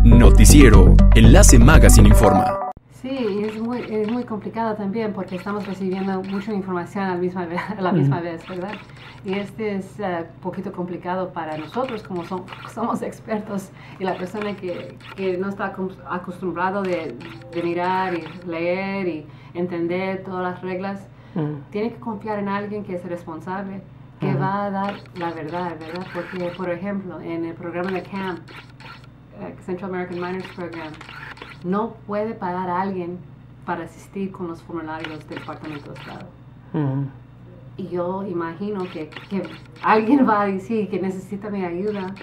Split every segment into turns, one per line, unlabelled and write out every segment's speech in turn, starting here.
Noticiero Enlace Magazine informa.
Sí, es muy complicado también porque estamos recibiendo mucha información a la misma vez, ¿verdad? Y este es un poquito complicado para nosotros como somos expertos y la persona que no está acostumbrado de mirar y leer y entender todas las reglas, tiene que confiar en alguien que es responsable, que va a dar la verdad, ¿verdad? Porque, por ejemplo, en el programa de CAMP, Central American Minors Program, no puede pagar a alguien para asistir con los formularios del Departamento de Estado. Y yo imagino que alguien va a decir que necesita mi ayuda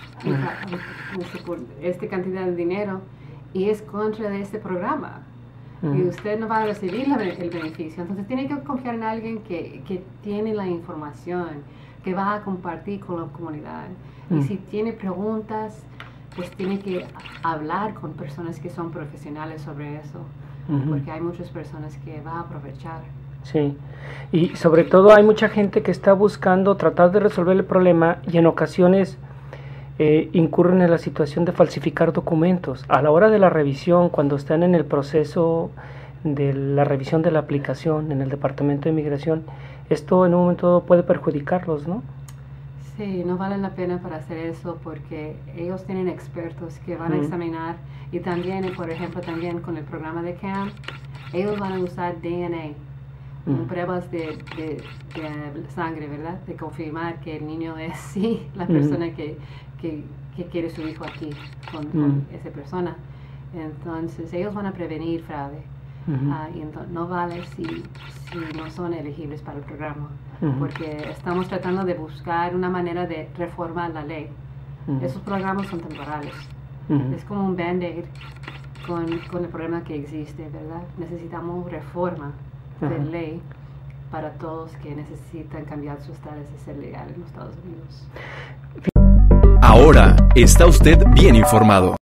por esta cantidad de dinero y es contra de este programa. Y usted no va a recibir el beneficio. Entonces tiene que confiar en alguien que tiene la información, que va a compartir con la comunidad. Y si tiene preguntas, pues tiene que hablar con personas que son profesionales sobre eso, porque hay muchas personas que van a aprovechar.
Sí, y sobre todo hay mucha gente que está buscando tratar de resolver el problema y en ocasiones incurren en la situación de falsificar documentos. A la hora de la revisión, cuando están en el proceso de la revisión de la aplicación en el Departamento de Migración, esto en un momento dado puede perjudicarlos, ¿no?
Sí, no vale la pena para hacer eso porque ellos tienen expertos que van a examinar y también, por ejemplo, también con el programa de CAMP, ellos van a usar DNA, pruebas de sangre, ¿verdad? De confirmar que el niño es sí la persona que quiere su hijo aquí con esa persona. Entonces, ellos van a prevenir fraude. Y entonces, no vale si no son elegibles para el programa, porque estamos tratando de buscar una manera de reformar la ley. Esos programas son temporales. Es como un band-aid con el problema que existe, ¿verdad? Necesitamos reforma de ley para todos que necesitan cambiar sus estatus de ser legal en los Estados Unidos.
Ahora está usted bien informado.